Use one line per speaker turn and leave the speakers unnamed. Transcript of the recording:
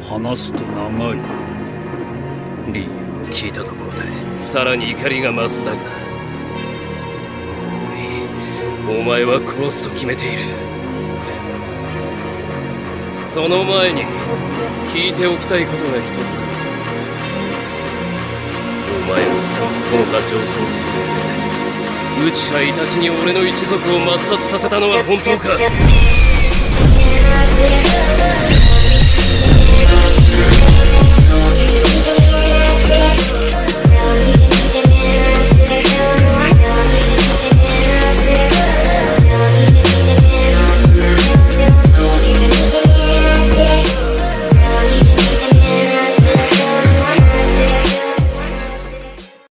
話すと長い。
理由を聞いたところでさらに怒りが増すだけだ。お前は殺すと決めている。その前に聞いておきたいことが一つ。お前はこの過剰装備でウチハイたちに俺の一族を抹殺させたのは本当か。